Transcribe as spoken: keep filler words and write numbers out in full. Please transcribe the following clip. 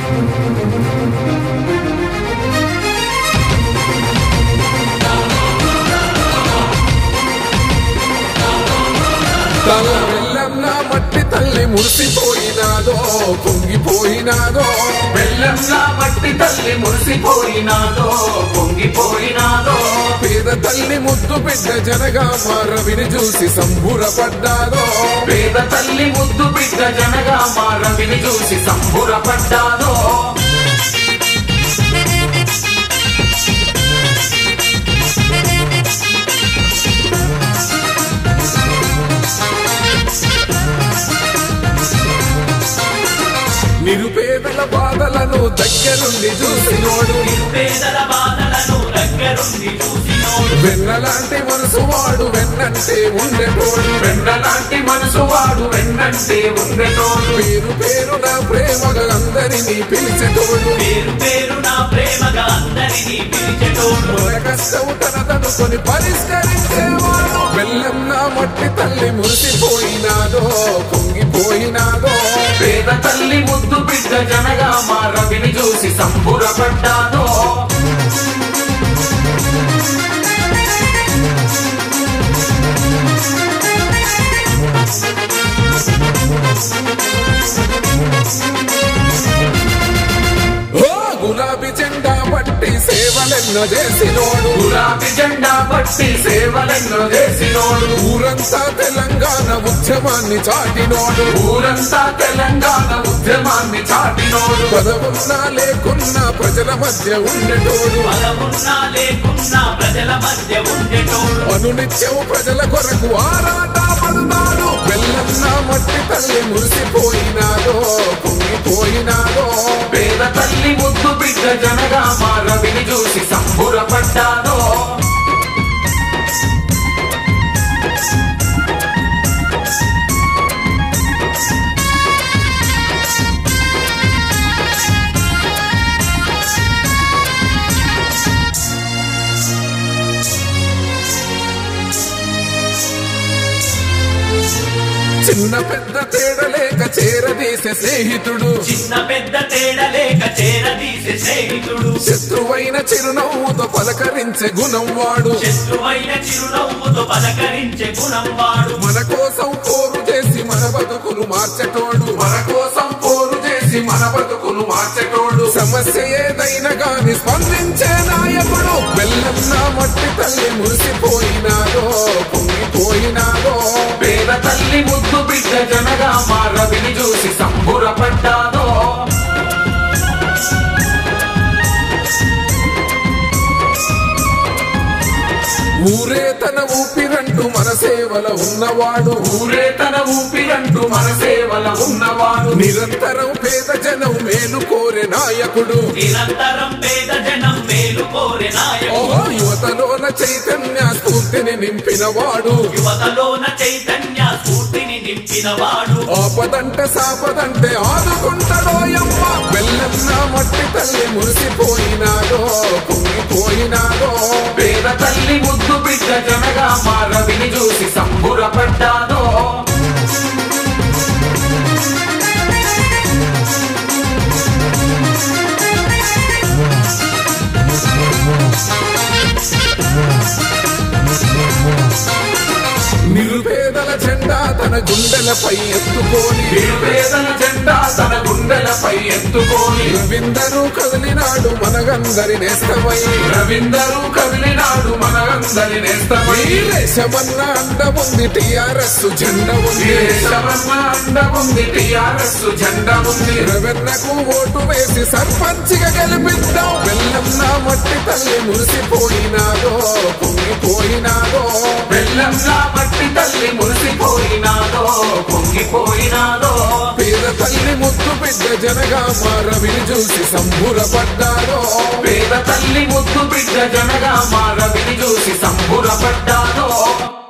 తల బెల్లంలా మట్టి తల్లి మురిసిపోయినాదో పొంగిపోయినాదో బెల్లంలా మట్టి తల్లి మురిసిపోయినాదో పొంగిపోయినాదో పేద తల్లి ముద్దు బిడ్డ జనగా మారవిని చూసి సంబురపడ్డాదో పేద తల్లి ముద్దు బిడ్డ జనగా మారవిని చూసి సంబురపడ్డాదో నిరుపేదల బాధలను దగ్గరుండి చూసినోడు నిరుపేదల బాధలను దగ్గరుండి చూసినోడు వెన్నలాంటి మనసు వాడు వెన్నంటే ఉండేటోడు వెన్నలాంటి మనసు వాడు వెన్నంటే ఉండేటోడు పేరు పేరు నా ప్రేమగా అందరినీ పిలిచేటోడు పేరు పేరు నా ప్రేమగా అందరినీ పిలిచేటోడు మన కష్టం తనదనుకొని పరిష్కరించేవాడు బెల్లం నా మట్టి తల్లి మురిసిపోయినాదో పొంగిపోయినాదో పేద తల్లి ముద్దు బిడ్డ జనగా మారవిని చూసి సంబురపడ్డాదో గులాబీ జెండా పట్టి సేవలెన్నో చేసినోడు గులాబీ జెండా పట్టి సేవలెన్నో చేసినోడు ఊరంతా తెలంగాణ ఉద్యమాన్ని చాటినోడు ఊరంతా తెలంగాణ ఉద్యమాన్ని చాటినోడు పదవున్నా లేకున్నా ప్రజల మధ్య ఉండేటోడు పదవున్నా లేకున్నా ప్రజల మధ్య ఉండేటోడు అనునిత్యం ప్రజల కొరకు ఆరాట పడతాడు బెల్లన్నా మట్టి తల్లి మురిసిపోయినాదో పొంగిపోయినాదో పేద తల్లి ముద్దు బిడ్డ జనగా మారవిని చూసి సంబురపడ్డాదో చిన్న పెద్ద తేడలేక చేరదీసే స్నేహితుడు చిన్న పెద్ద తేడలేక చేరదీసే స్నేహితుడు శత్రువైన చిరునవ్వుతో పలకరించే గుణం వాడు శత్రువైన చిరునవ్వుతో పలకరించే గుణం వాడు మన కోసం పోరు చేసి మన బతుకులు మార్చెటోడు మన కోసం పోరు చేసి మన బతుకులు మార్చెటోడు సమస్య ఏదైనా గాని స్పందించే నాయకుడు బెల్లం నా మట్టి తల్లి మురిసిపోయినాదో పొంగిపోయినాదో పేద తల్లి ముద్దు బిడ్డ జనగా మారవిని చూసి సంబురపడ్డాదో ఊరే తన ఊపిరంటూ మన సేవల ఉన్నవాడు ఊరే తన ఊపిరంటూ మన సేవల ఉన్నవాడు నిరంతరం పేద జనం మేలు కోరే నాయకుడు నిరంతరం పేద జనం మేలు కోరే నాయకుడు ఓహో యువతలోన చైతన్య స్ఫూర్తిని నింపినవాడు యువతలోన చైతన్య స్ఫూర్తిని నింపినవాడు ఆపదంటే సాపదంటే ఆదుకుంటాడోయమ్మ బెల్లం నా మట్టి తల్లి మురిసిపోయినాదో పొంగిపోయినాదో పేద తల్లి ముద్దు బిడ్డ జనగా మారవిని చూసి సంబురపడ్డాదో నిరుపేదల జెండా తన గుండెలపై ఎత్తుకోని నిరుపేదల జెండా తన గుండెలపై ఎత్తుకోని రవీందరు కదిలినాడు మనగందరి నేస్తమై రవీందరు కదిలినాడు మనగందరి నేస్తమై దేశమన్న అండ ఉంది టిఆర్ఎస్ జెండా ఉంది దేశమన్న అండ ఉంది టిఆర్ఎస్ జెండా ఉంది రవెన్నకు ఓటు వేసి సర్పంచిగా గెలిపిద్దాం బెల్లం నా మట్టి తల్లి మురిసిపోయినాదో పొంగిపోయినాదో బెల్లంలా మట్టి తల్లి మురిసిపోయినాదో పొంగిపోయినాదో పేద తల్లి ముద్దు బిడ్డ జనగా మారవిని చూసి సంబురపడ్డాదో పేద తల్లి ముద్దు బిడ్డ జనగా మారవిని చూసి సంబురపడ్డాదో